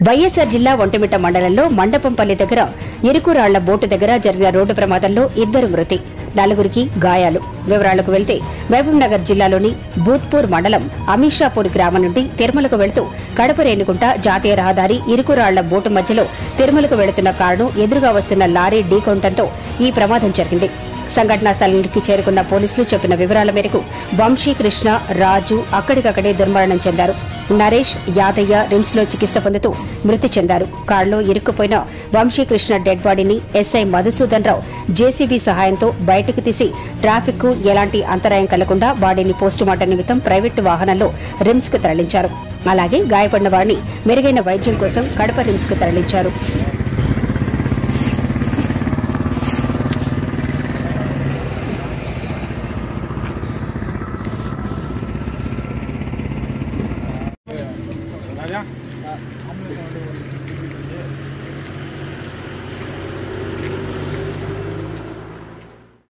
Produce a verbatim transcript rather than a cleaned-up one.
వైఎస్ఆర్ జిల్లా ఒంటిమిట్ట మండలంలో మండపంపల్లి దగ్గర ఇరుకురాళ్ల బోటు దగ్గర జరిగిన రోడ్డు ప్రమాదంలో ఇద్దరు మృతి, నలుగురికి గాయాలు. వివరాలకు వెళ్తే మహబూబ్ నగర్ జిల్లాలోని భూత్పూర్ మండలం అమీషాపూర్ గ్రామం నుండి తిరుమలకు వెళుతూ కడప రేణిగుంట జాతీయ రహదారి ఇరుకురాళ్ల బోటు మధ్యలో తిరుమలకు వెళుతున్న కారును ఎదురుగా వస్తున్న లారీ ఢీకొనడంతో ఈ ప్రమాదం జరిగింది. సంఘటనా స్థలానికి చేరుకున్న పోలీసులు చెప్పిన వివరాల మేరకు వంశీకృష్ణ, రాజు అక్కడికక్కడే దుర్మరణం చెందారు. నరేష్, యాదయ్య రిమ్స్ లో చికిత్స పొందుతూ మృతి చెందారు. కారులో ఇరుక్కుపోయిన వంశీకృష్ణ డెడ్ బాడీని ఎస్ఐ మధుసూదన్ రావు జేసీబీ సహాయంతో బయటకు తీసి ట్రాఫిక్ కు ఎలాంటి అంతరాయం కలగకుండా బాడీని పోస్టుమార్టం నిమిత్తం ప్రైవేటు వాహనంలో రిమ్స్ కు తరలించారు. అలాగే గాయపడిన వారిని మెరుగైన వైద్యం కోసం కడప రిమ్స్ కు తరలించారు. राजा